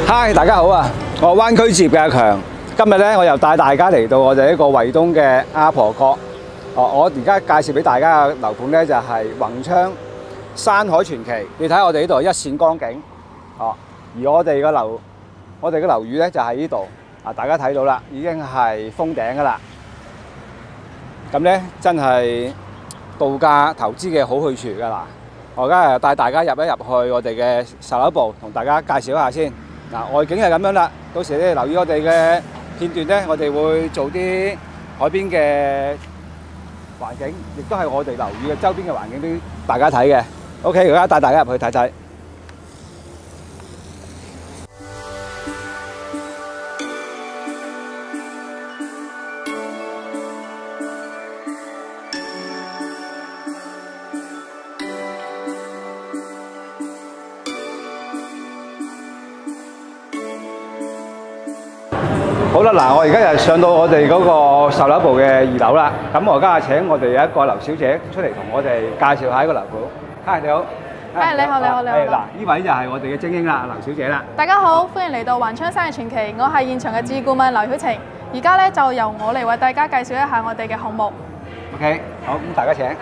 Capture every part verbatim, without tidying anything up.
嗨，大家好啊！我灣區置業嘅阿強，今日咧我又帶大家嚟到我哋一個惠東嘅阿婆角。哦，我而家介紹俾大家嘅樓盤咧就係宏昌山海傳奇。你睇下我哋呢度一線光景，哦，而我哋嘅樓，我哋嘅樓宇咧就喺呢度。啊，大家睇到啦，已經係封頂噶啦。咁咧真係度假投資嘅好去處㗎啦。我而家帶大家入一入去我哋嘅售樓部，同大家介紹一下先。嗱，外景係咁樣啦。到時咧留意我哋嘅片段咧，我哋會做啲海邊嘅環境，亦都係我哋樓宇嘅周邊嘅環境俾大家睇嘅。OK，而家帶大家入去睇睇。好啦，嗱，我而家就上到我哋嗰個售樓部嘅二樓啦。咁我而家請我哋有一個劉小姐出嚟同我哋介紹下呢個樓盤。嗨，你好。 係，你好，你好，你好。 係嗱，呢位就係我哋嘅精英啦，劉小姐啦。 大家好，歡迎嚟到宏昌山嘅傳奇，我係現場嘅置業顧問劉曉晴。而家咧就由我嚟為大家介紹一下我哋嘅項目。 OK，好，咁大家請。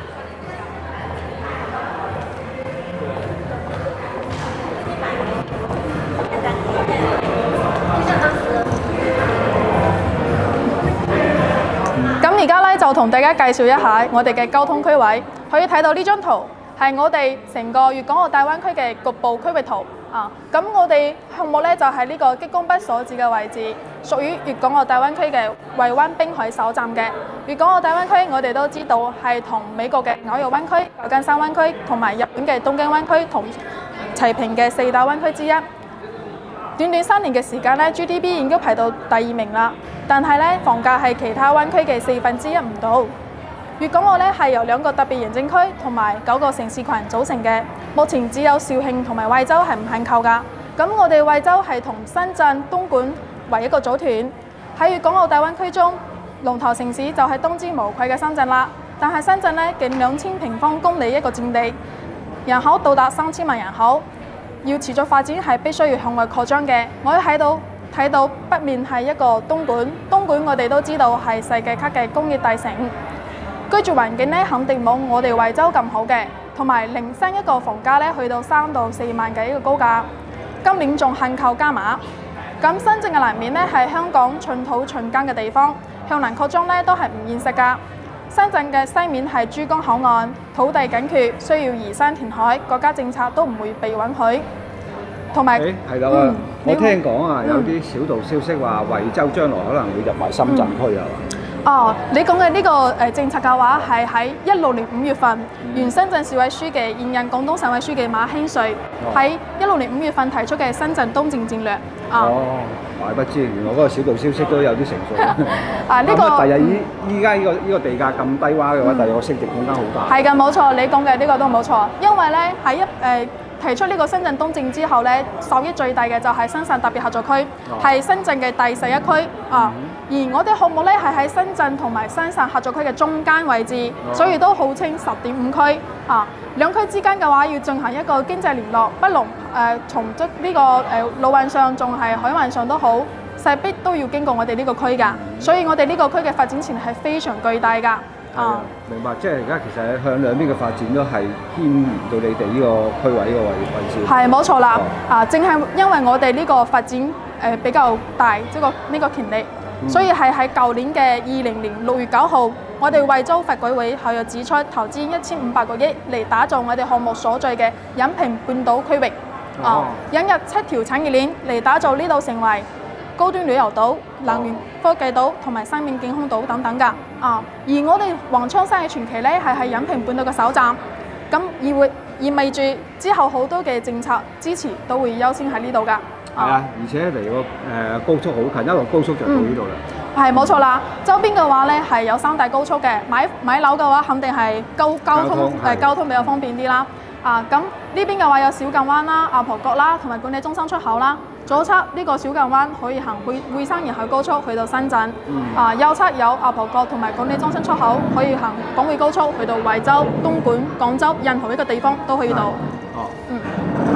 咁而家咧就同大家介紹一下我哋嘅交通區位。可以睇到呢張圖係我哋成個粵港澳大灣區嘅局部區域圖啊。咁我哋項目咧就係呢個激光筆所指嘅位置，屬於粵港澳大灣區嘅惠灣濱海首站嘅。粵港澳大灣區我哋都知道係同美國嘅紐約灣區、舊金山灣區同埋日本嘅東京灣區同齊平嘅四大灣區之一。短短三年嘅時間咧 ，G D P 已經排到第二名啦。但係咧，房價係其他灣區嘅四分之一唔到。粵港澳咧係由兩個特別行政區同埋九個城市群組成嘅。目前只有肇慶同埋惠州係唔限購㗎。咁我哋惠州係同深圳、東莞為一個組團。喺粵港澳大灣區中，龍頭城市就係當之無愧嘅深圳啦。但係深圳咧近兩千平方公里一個佔地，人口到達三千萬人口。要持續發展係必須要向外擴張嘅。我喺度睇到北面係一個東莞，東莞我哋都知道係世界級嘅工業大城，居住環境咧肯定冇我哋惠州咁好嘅，同埋零星一個房價咧去到三到四萬嘅一個高價，今年仲限購加碼。咁深圳嘅南面咧係香港寸土寸金嘅地方，向南擴張咧都係唔現實㗎。深圳嘅西面係珠江口岸，土地緊缺，需要移山填海，國家政策都唔會被允許。同埋，誒係啦，嗯、我聽講啊，有啲小道消息話惠州將來可能會入埋深圳區啊。 哦，你講嘅呢個誒政策嘅話，係喺一六年五月份，原深圳市委書記、現任廣東省委書記馬興瑞喺一六年五月份提出嘅深圳東進戰略。 哦，怪不知，原來嗰個小道消息都有啲成數。 啊，呢、這個第日依依家呢個呢、這個地價咁低窪嘅話，第日個升值空間好大。 係㗎，冇錯，你講嘅呢個都冇錯，因為咧喺一誒。呃提出呢個深圳東進之後咧，受益最大嘅就係深圳特別合作區，係、哦、深圳嘅第十一區啊。嗯、而我哋項目咧係喺深圳同埋深圳合作區嘅中間位置，哦、所以都號稱十點五區啊。兩區之間嘅話要進行一個經濟聯絡，不論誒從即呢個誒陸運上，仲係海運上都好，勢必都要經過我哋呢個區㗎。嗯、所以我哋呢個區嘅發展潛力係非常巨大㗎。 啊，明白，即係而家其實向兩邊嘅發展都係牽連到你哋呢個區位呢個位位置。係冇錯啦，哦、 啊，正係因為我哋呢個發展誒、呃、比較大，即個呢個權力，嗯、所以係喺舊年嘅二零年六月九號，我哋惠州發改委後又指出投資一千五百個億嚟打造我哋項目所在嘅隱平半島區域，啊，哦、引入七條產業鏈嚟打造呢度成為高端旅遊島、能源科技島同埋生命健康島等等㗎，啊！而我哋宏昌山嘅傳奇咧係喺隱平半島嘅首站，咁意會意味住之後好多嘅政策支持都會優先喺呢度㗎。係啊，而且離個誒高速好近，一路高速就到呢度啦。 係冇錯啦，周邊嘅話咧係有三大高速嘅，買買樓嘅話肯定係交交通誒交通比較方便啲啦。啊，咁呢邊嘅話有小澗灣啦、阿婆角啦，同埋管理中心出口啦。左側呢個小澗灣可以行會會山沿海高速去到深圳，嗯、啊右側有阿婆角同埋管理中心出口可以行廣匯高速去到惠州、東莞、廣州任何一個地方都可以到。哦，嗯。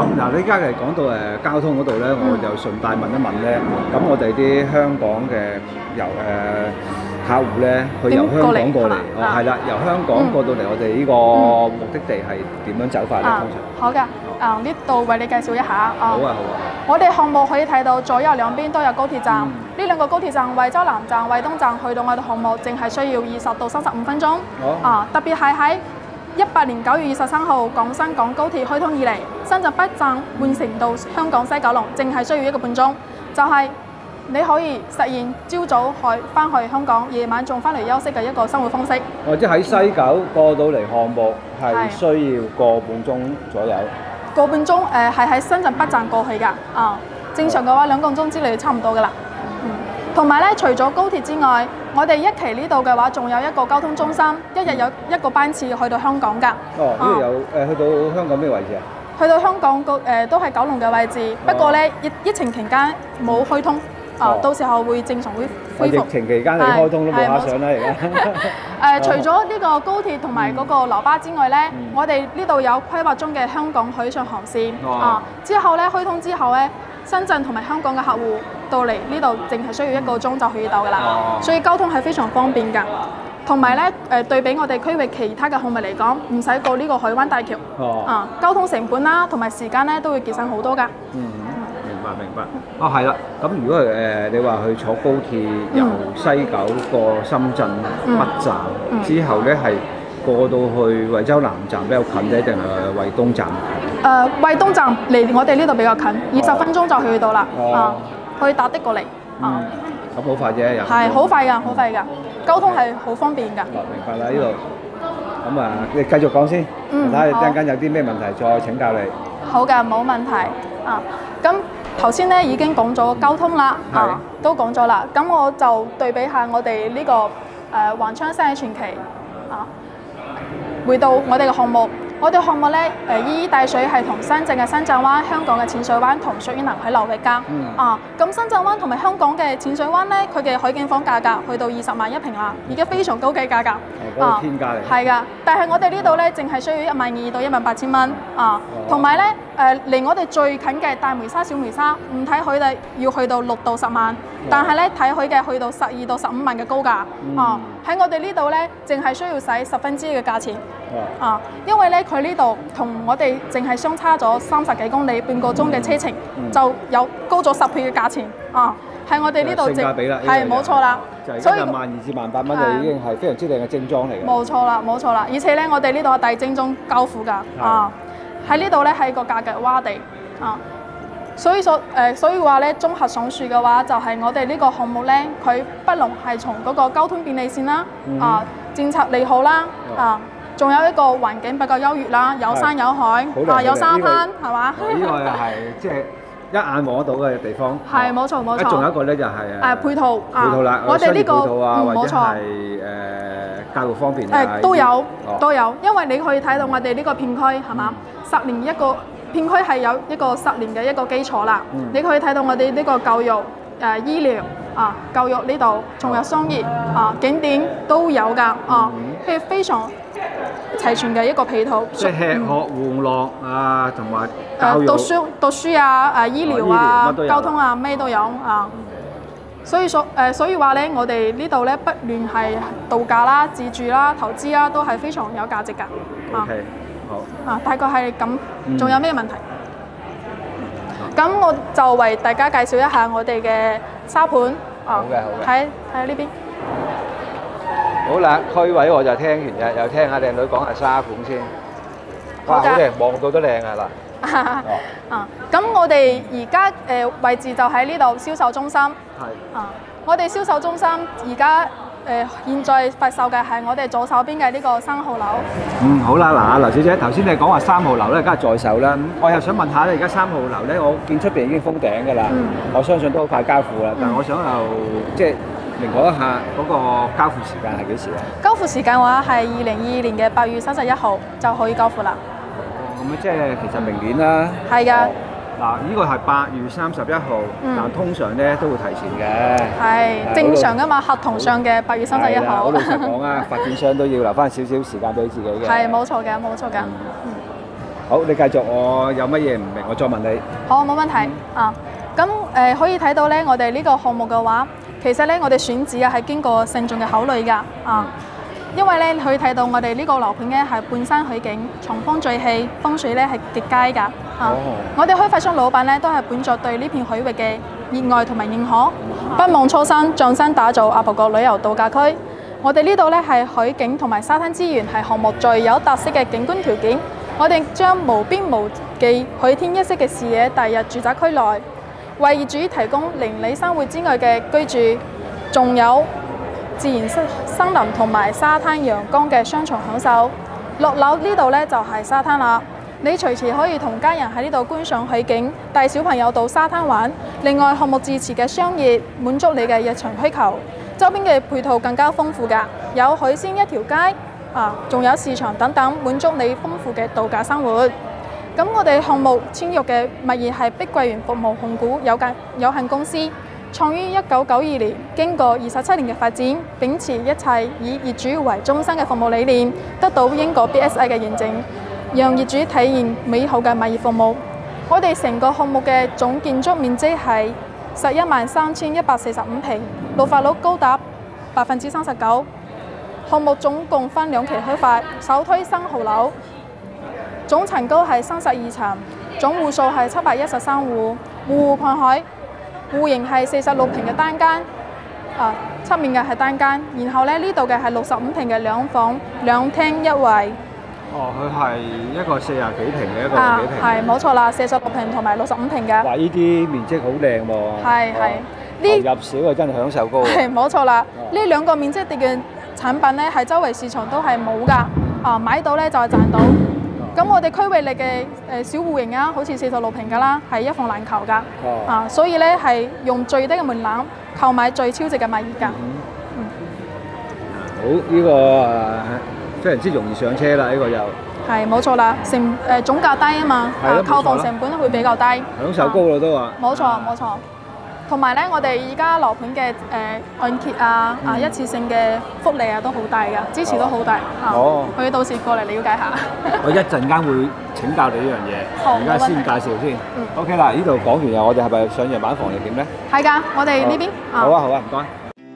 咁嗱，你而家係講到誒交通嗰度咧，我就順帶問一問咧。咁我哋啲香港嘅遊誒客戶咧，去由香港過嚟，哦係啦，由香港過到嚟我哋呢個目的地係點樣走法咧？通常好嘅，啊呢度為你介紹一下。 好啊好啊。 我哋項目可以睇到左右兩邊都有高鐵站，呢兩個高鐵站惠州南站、惠東站去到我哋項目淨係需要二十到三十五分鐘。啊，特別係喺一八年九月二十三號廣深港高鐵開通以嚟，深圳北站換乘到香港西九龍，淨係需要一個半鐘，就係、是、你可以實現朝早去翻去香港，夜晚仲翻嚟休息嘅一個生活方式。 哦，即係喺西九過到嚟項目係需要個半鐘左右。 個半鐘誒係喺深圳北站過去㗎，啊正常嘅話兩個鐘之內差唔多㗎啦。嗯，同埋咧，除咗高鐵之外，我哋一期呢度嘅話，仲有一個交通中心，一日有一個班次去到香港㗎。哦， 呢度有誒、呃、去到香港咩位置啊？ 去到香港個誒、呃、都係九龍嘅位置，不過咧疫疫情期間冇開通。啊！到時候會正常會恢復。疫情期間你開通都冇下上啦，而家。誒，除咗呢個高鐵同埋嗰個樓巴之外咧，嗯、我哋呢度有規劃中嘅香港海上航線。哦、啊！之後咧開通之後咧，深圳同埋香港嘅客戶到嚟呢度，淨係需要一個鐘就可以到㗎啦。哦、所以交通係非常方便㗎。同埋咧誒，對比我哋區域其他嘅項目嚟講，唔使過呢個海灣大橋。哦。啊，交通成本啦，同埋時間咧都會節省好多㗎。嗯。明白，啊係啦，咁如果係誒、呃、你話去坐高鐵由西九過深圳北站、嗯嗯、之後咧，係過到去惠州南站比較近咧，定係惠東站近？誒、呃，惠東站離我哋呢度比較近，二十分鐘就去到啦。哦、啊，可以搭的過嚟。啊、嗯，咁好快啫，又係好快㗎，好快㗎，交通係好方便㗎。哦，明白啦，呢度。咁啊，你繼續講先，睇下陣間有啲咩問題再請教你。好嘅，冇問題。啊，咁。頭先咧已經講咗交通啦，是啊都講咗啦，咁我就對比下我哋呢、這個誒橫昌西嘅傳奇啊，回到我哋嘅項目，我哋項目咧誒依依帶水係同深圳嘅深圳灣、香港嘅淺水灣同屬於南海流域㗎，嗯、啊咁深圳灣同埋香港嘅淺水灣咧，佢嘅海景房價格去到二十萬一平啦，已經非常高嘅價格，哦、啊天價嚟，係㗎，但係我哋呢度咧淨係需要一萬二到一萬八千蚊啊，同埋咧。誒離我哋最近嘅大梅沙、小梅沙，唔睇佢哋要去到六到十萬，但係咧睇佢嘅去到十二到十五萬嘅高價，嗯、啊喺我哋呢度咧，淨係需要使十分之一嘅價錢，哦、啊，因為咧佢呢度同我哋淨係相差咗三十幾公里，半個鐘嘅車程，嗯嗯、就有高咗十倍嘅價錢，啊喺我哋呢度性價比啦，係冇錯啦，所以萬二至萬八蚊就已經係非常之靚嘅精裝嚟嘅，冇錯啦，冇錯啦，而且咧我哋呢度係大精裝交付㗎，啊。喺呢度咧係個價格洼地啊，所以所誒、呃、所以話咧綜合上述嘅話，就係、是、我哋呢個項目咧，佢不論係從嗰個交通便利線啦，嗯、啊政策利好啦，哦、啊仲有一個環境比較優越啦，有山有海啊，有沙灘係嘛？呢個係即係一眼望得到嘅地方。係冇錯冇錯。仲有一個咧就係誒配套配套啦，我哋呢個嗯冇錯係誒教育方面誒都有都有，因為你可以睇到我哋呢個片區係嘛？十年一個片區係有一個十年嘅一個基礎啦，嗯、你可以睇到我哋呢個教育、誒、呃、醫療啊、教育呢度，仲有商業啊、景點都有㗎啊，係、嗯、非常齊全嘅一個配套。即係吃喝玩樂啊，同埋教育、誒讀書讀書啊、誒醫療啊、哦、交通啊，咩都有啊。所以所誒、呃，所以話咧，我哋呢度咧，不論係度假啦、自住啦、投資啦，都係非常有價值㗎。啊 okay. 啊，大概係咁，仲有咩問題？咁、嗯、我就為大家介紹一下我哋嘅沙盤。好嘅，好嘅。睇睇下呢邊。好啦，區位我就聽完嘅，又聽下靚女講下沙盤先。哇，好靚，望到都靚啊嗱。啊，咁我哋而家誒位置就喺呢度銷售中心。係。啊，我哋銷售中心而家。誒、呃，現在發售嘅係我哋左手邊嘅呢個三號樓。嗯，好啦，嗱，阿劉小姐，頭先你講話三號樓咧，而家係在售啦。咁我又想問下咧，而家三號樓咧，我見出邊已經封頂㗎啦。嗯、我相信都好快交付啦。嗯、但係我想又即係明講一下嗰個交付時間係幾時啊？交付時間嘅話係二零二二年嘅八月三十一號就可以交付啦。哦，咁啊，即係其實明年啦。係㗎、嗯。嗱，呢個係八月三十一號，嗯、但通常咧都會提前嘅。係正常噶嘛，合同上嘅八月三十一號。好老實講啊，發展商都要留翻少少時間俾自己嘅。係冇錯嘅，冇錯嘅。嗯、 好，你繼續，我有乜嘢唔明，我再問你。 好，冇問題啊。咁誒、呃、可以睇到咧，我哋呢個項目嘅話，其實咧我哋選址啊係經過慎重嘅考慮㗎啊。因為咧可以睇到我哋呢個樓盤咧係半山海景，藏風聚氣，風水咧係極佳㗎啊。哦、我哋開發商老闆咧都係本着對呢片海域嘅熱愛同埋認可，不忘初心，匠心打造亞婆角旅遊度假區。我哋呢度咧係海景同埋沙灘資源係項目最有特色嘅景觀條件。我哋將無邊無際、海天一色嘅視野帶入住宅區內，為業主提供鄰里生活之外嘅居住，仲有自然森森林同埋沙灘陽光嘅雙重享受。落樓呢度咧就係沙灘啦，你隨時可以同家人喺呢度觀賞海景，帶小朋友到沙灘玩。另外項目自持嘅商業滿足你嘅日常需求，周邊嘅配套更加豐富㗎，有海鮮一條街。啊，仲有市場等等，滿足你豐富嘅度假生活。咁我哋項目千玉嘅物業係碧桂園服務控股有限有限公司，創於一九九二年，經過二十七年嘅發展，秉持一切以業主為中心嘅服務理念，得到英國 B S I 嘅認證，讓業主體驗美好嘅物業服務。我哋成個項目嘅總建築面積係十一萬三千一百四十五平，綠化率高達百分之三十九。項目總共分兩期開發，首推三號樓，總層高係三十二層，總戶數係七百一十三戶，戶戶看海，戶型係四十六平嘅單間，啊，側面嘅係單間，然後咧呢度嘅係六十五平嘅兩房兩廳一衛。 哦，佢係一個四十幾平嘅一個啊， 幾平。 係冇錯啦，四十六平同埋六十五平嘅。 哇！呢啲面積好靚喎。 係係， 呢入少啊，真係享受高。 係冇錯啦，呢兩個面積嘅產品咧係周圍市場都係冇㗎，啊買到咧就係賺到。咁我哋區域嚟嘅誒小戶型啊，好似四十六平㗎啦，係一房難求㗎，啊所以咧係用最低嘅門檻購買最超值嘅物業㗎。嗯， 好，呢個誒非常之容易上車啦，呢個又係冇錯啦，成誒總價低啊嘛，啊購房成本會比較低， 享受高啦都話。 冇錯冇錯。同埋咧，我哋而家樓盤嘅誒按揭啊、啊一次性嘅福利啊都好大㗎，支持都好大。哦，可以到時過嚟了解下。 我一陣間會請教你呢樣嘢，而家先介紹先。 嗯。 OK 啦，呢度講完又，我哋係咪上樣板房定點咧？ 係㗎，我哋呢邊。 好啊好啊，唔該。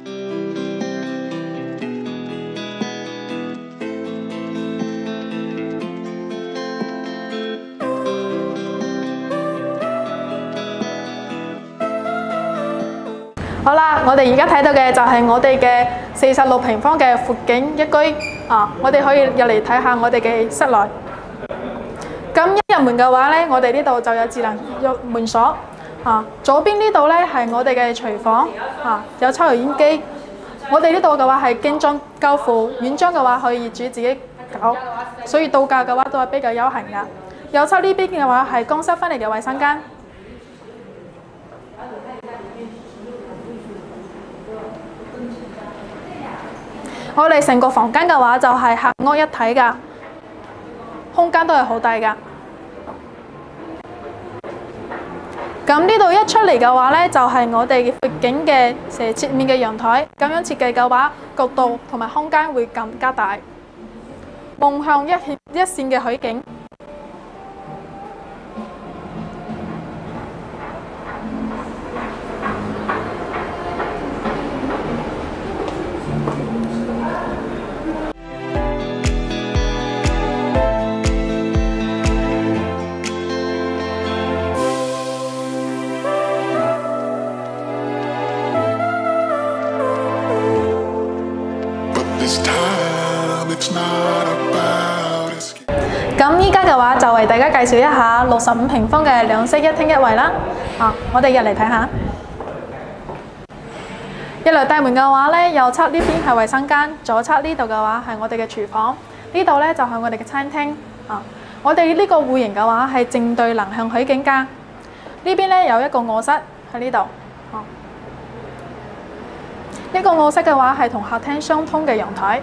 好啦，我哋而家睇到嘅就係我哋嘅四十六平方嘅闊景一居啊！我哋可以入嚟睇下我哋嘅室內。咁一入門嘅話咧，我哋呢度就有智能門鎖啊。左邊呢度咧係我哋嘅廚房啊，有抽油煙機。我哋呢度嘅話係精裝交付，軟裝嘅話可以業主自己搞，所以度假嘅話都係比較悠閒㗎。右側呢邊嘅話係乾濕分離嘅衛生間。我哋成個房間嘅話就係客屋一體㗎，空間都係好大㗎。咁呢度一出嚟嘅話呢，就係我哋闊景嘅斜切面嘅陽台。咁樣設計嘅話，角度同埋空間會更加大，望向一線一線嘅海景。咁依家嘅話就為大家介紹一下六十五平方嘅兩室一廳一衛啦。啊，我哋入嚟睇下。入嚟大門嘅話咧，右側呢邊係衛生間，左側呢度嘅話係我哋嘅廚房，呢度咧就係我哋嘅餐廳。啊，我哋呢個戶型嘅話係正對南向海景㗎。呢邊咧有一個臥室喺呢度。啊，呢個臥室嘅話係同客廳相通嘅陽台。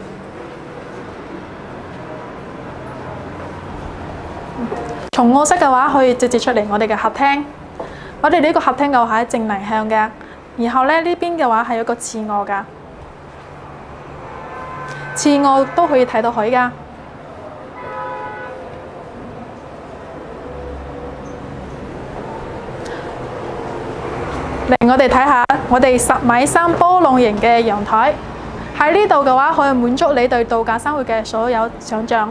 從臥室嘅話可以直接出嚟我哋嘅客廳，我哋呢個客廳嘅話係正南向嘅，然後咧呢邊嘅話係有個次臥㗎，次臥都可以睇到海㗎。 嚟我哋睇下我哋十米三波浪形嘅陽台，喺呢度嘅話可以滿足你對度假生活嘅所有想像。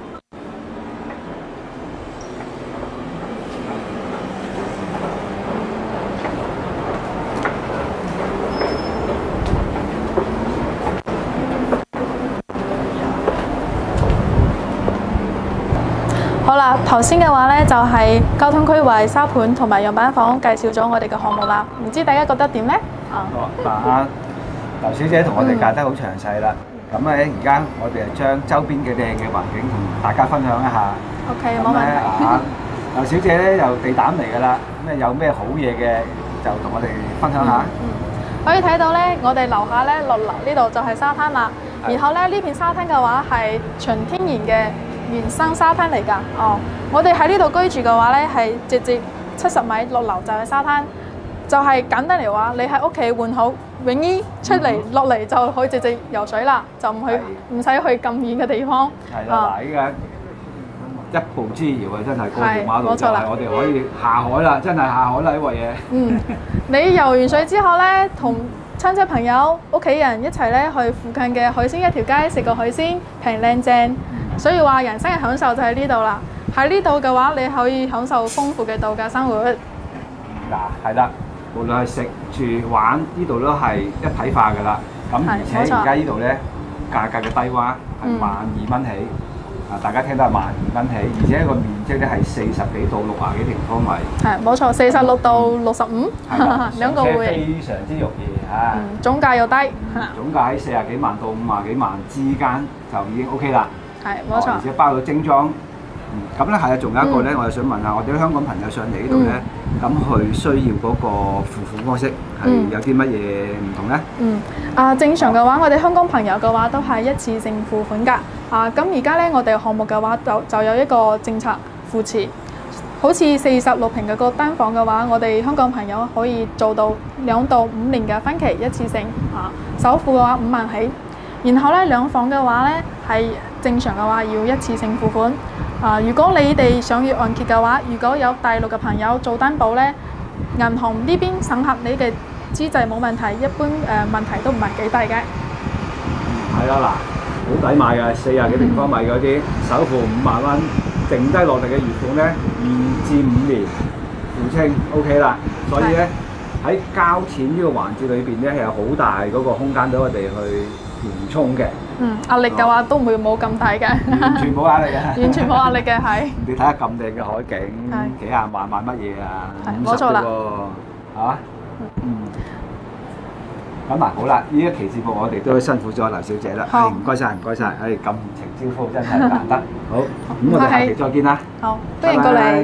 好啦，頭先嘅話呢，就係交通區為沙盤同埋樣板房介紹咗我哋嘅項目啦，唔知大家覺得點呢？啊， 嗱，阿劉小姐同我哋介得好詳細啦。咁咧，而家我哋就將周邊嘅靚嘅環境同大家分享一下。 OK，冇問題。 啊，劉小姐咧又地膽嚟㗎啦，咁有咩好嘢嘅就同我哋分享下。 嗯，可以睇到咧，我哋樓下咧落樓呢度就係沙灘啦。然後咧呢片沙灘嘅話係純天然嘅原生沙灘嚟㗎。哦，我哋喺呢度居住嘅話咧係直接七十米落樓就係沙灘，就係簡單嚟話，你喺屋企換好泳衣出嚟落嚟就可以直接游水啦，就唔去唔使去咁遠嘅地方。 係啦，嗱，依家一步之遙啊，真係過條馬路就係我哋可以下海啦，真係下海啦呢個嘢。嗯， 你游完水之後咧，同親戚朋友、屋企人一齊咧去附近嘅海鮮一條街食個海鮮，平靚正。所以話人生嘅享受就喺呢度啦。喺呢度嘅話，你可以享受豐富嘅度假生活。 嗱，係啦。無論係食住玩，呢度都係一體化㗎啦。咁而且而家呢度咧價格嘅低窪係萬二蚊起，啊、嗯、大家聽到係萬二蚊起，而且個面積咧係四十幾到六廿幾平方米。係冇錯，四十六到六十五，兩個會非常之容易嚇。嗯，總價又低。嗯、總價喺四十幾萬到五十幾萬之間就已經 OK 啦。係冇錯，而且包到精裝。咁咧係啊，仲有一個咧，我就想問下我哋啲香港朋友上嚟呢度咧，咁佢需要嗰個付款方式係有啲乜嘢唔同咧？嗯，啊正常嘅話，我哋香港朋友嘅話都係一次性付款㗎。啊，咁而家咧我哋項目嘅話就就有一個政策扶持，好似四十六平嘅個單房嘅話，我哋香港朋友可以做到兩到五年嘅分期一次性，啊首付嘅話五萬起，然後咧兩房嘅話咧係正常嘅話要一次性付款。啊！如果你哋想要按揭嘅話，如果有大陸嘅朋友做擔保咧，銀行呢邊審核你嘅資質冇問題，一般誒、呃、問題都唔係幾大嘅。係啦，嗱，好抵買嘅，四廿幾平方米嗰啲，首付五萬蚊，剩低落嚟嘅月款咧二至五年付清 OK 啦。所以咧喺交錢呢個環節裏邊咧係有好大嗰個空間俾我哋去緩衝嘅。嗯，壓力嘅話都唔會冇咁大嘅，完全冇壓力嘅，完全冇壓力嘅係。你睇下咁靚嘅海景，幾廿萬買乜嘢啊？係冇錯啦，嚇，嗯。咁嗱，好啦，呢一期節目我哋都辛苦咗劉小姐啦，係唔該曬，唔該曬，係感情招呼真係難得。好，咁我哋下期再見啦。好，歡迎過嚟。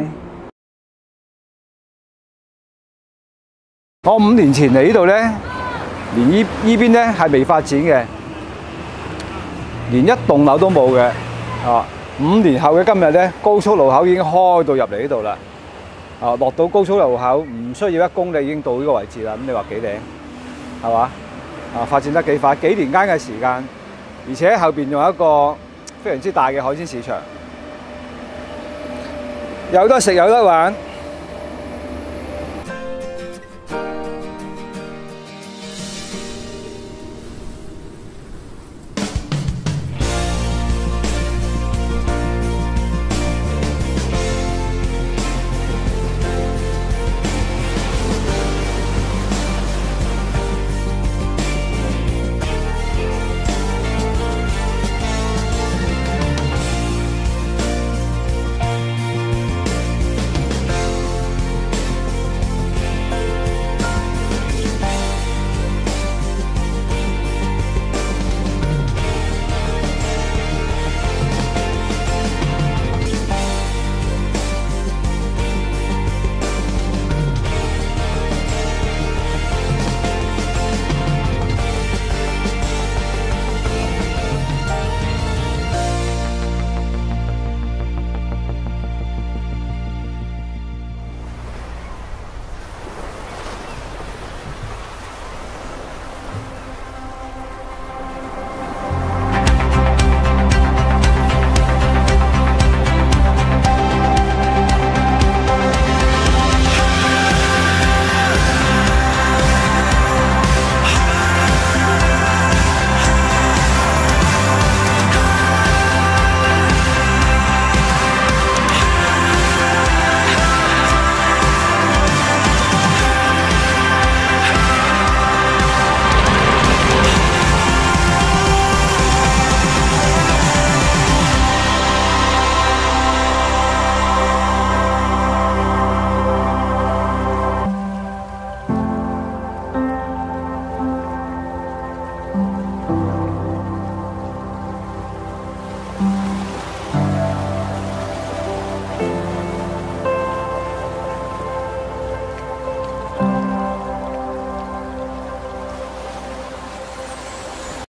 我五年前嚟呢度咧，連依依邊咧係未發展嘅。連一棟樓都冇嘅，啊！五年後嘅今日咧，高速路口已經開到入嚟呢度啦，啊！落到高速路口唔需要一公里已經到呢個位置啦。咁你話幾靚，係嘛？啊！發展得幾快，幾年間嘅時間，而且後邊仲有一個非常之大嘅海鮮市場，有得食有得玩。